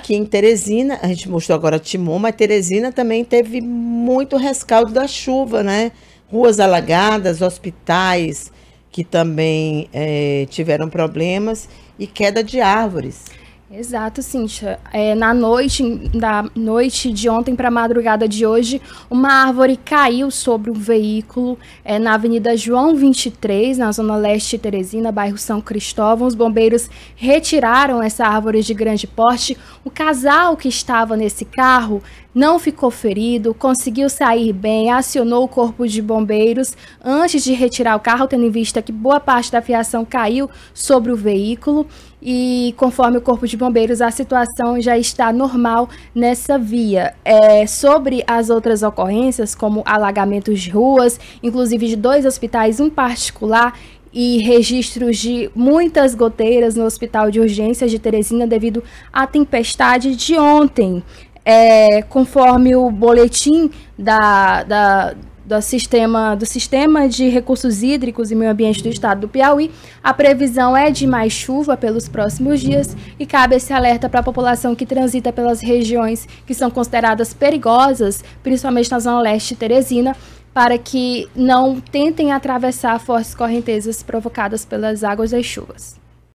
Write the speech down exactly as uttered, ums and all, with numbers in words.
aqui em Teresina, a gente mostrou agora Timon, mas Teresina também teve muito rescaldo da chuva, né? Ruas alagadas, hospitais que também é, tiveram problemas e queda de árvores. Exato, Cíntia. É, na noite, da noite de ontem para a madrugada de hoje, uma árvore caiu sobre um veículo é, na Avenida João vinte e três, na zona leste de Teresina, bairro São Cristóvão. Os bombeiros retiraram essa árvore de grande porte. O casal que estava nesse carro não ficou ferido, conseguiu sair bem, acionou o corpo de bombeiros antes de retirar o carro, tendo em vista que boa parte da fiação caiu sobre o veículo. E conforme o Corpo de Bombeiros, a situação já está normal nessa via. É, sobre as outras ocorrências, como alagamentos de ruas, inclusive de dois hospitais, um particular, e registros de muitas goteiras no Hospital de Urgências de Teresina devido à tempestade de ontem. É, conforme o boletim da... da Do sistema, do sistema de Recursos Hídricos e Meio Ambiente do Estado do Piauí, a previsão é de mais chuva pelos próximos dias e cabe esse alerta para a população que transita pelas regiões que são consideradas perigosas, principalmente na zona leste de Teresina, para que não tentem atravessar fortes correntezas provocadas pelas águas das chuvas.